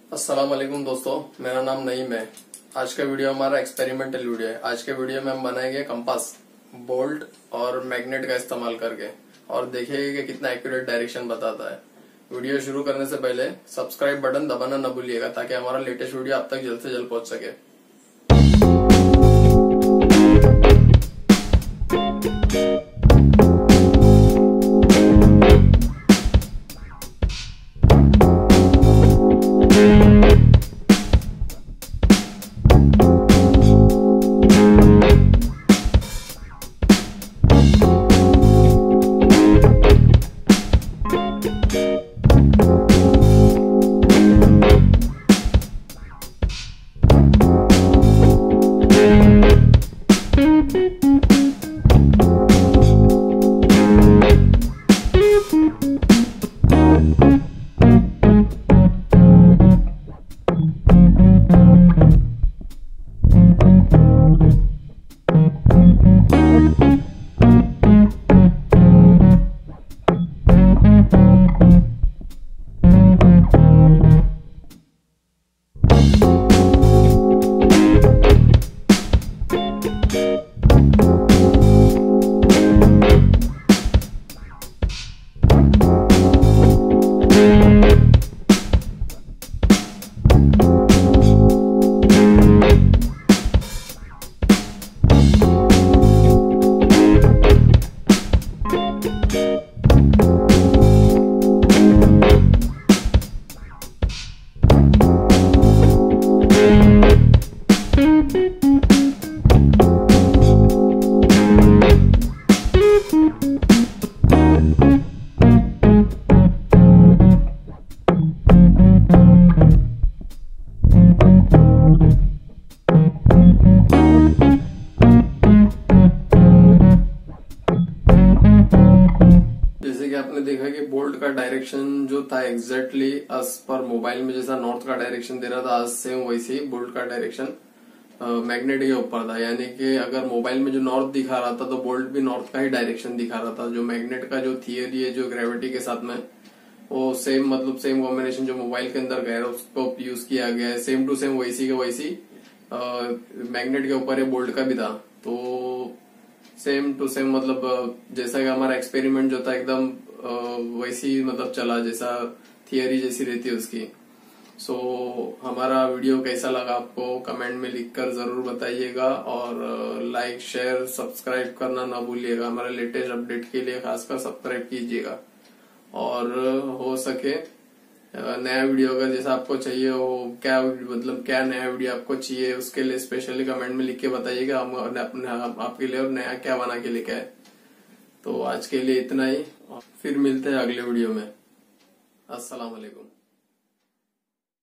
अस्सलाम वालेकुम दोस्तों, मेरा नाम नईम है। आज का वीडियो हमारा एक्सपेरिमेंटल वीडियो है। आज के वीडियो में हम बनाएंगे कंपास बोल्ट और मैग्नेट का इस्तेमाल करके और देखेंगे कि कितना एक्यूरेट डायरेक्शन बताता है। वीडियो शुरू करने से पहले सब्सक्राइब बटन दबाना न भूलिएगा ताकि हमारा लेटेस्ट वीडियो आप तक जल्द से जल्द पहुंच सके। जैसे कि आपने देखा कि बोल्ट का डायरेक्शन जो था एग्जैक्टली as पर मोबाइल में जैसा नॉर्थ का डायरेक्शन दे रहा था आज सेम वैसे ही बोल्ट का डायरेक्शन मैग्नेट के ऊपर था। यानी कि अगर मोबाइल में जो नॉर्थ दिखा रहा था तो बोल्ट भी नॉर्थ का ही डायरेक्शन दिखा रहा था। जो मैग्नेट का जो थियरी है जो ग्रेविटी के साथ में वो सेम सेम कॉम्बिनेशन जो मोबाइल के अंदर गया उसको यूज किया गया है। सेम टू सेम वैसी के वैसी मैग्नेट के ऊपर बोल्ट का भी था। तो सेम टू सेम जैसा कि हमारा एक्सपेरिमेंट जो था एकदम वैसी चला जैसा थियरी जैसी रहती है उसकी। सो हमारा वीडियो कैसा लगा आपको कमेंट में लिखकर जरूर बताइएगा और लाइक शेयर सब्सक्राइब करना ना भूलिएगा। हमारे लेटेस्ट अपडेट के लिए खासकर सब्सक्राइब कीजिएगा और हो सके नया वीडियो अगर जैसा आपको चाहिए हो क्या नया वीडियो आपको चाहिए उसके लिए स्पेशली कमेंट में लिख के बताइएगा। हम आपके लिए और नया क्या बना के लेके आए। तो आज के लिए इतना ही, फिर मिलते हैं अगले वीडियो में। अस्सलाम वालेकुम।